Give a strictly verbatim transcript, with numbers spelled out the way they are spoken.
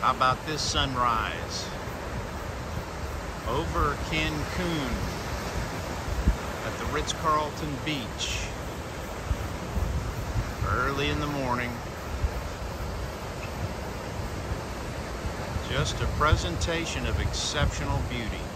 How about this sunrise over Cancun at the Ritz-Carlton Beach early in the morning? Just a presentation of exceptional beauty.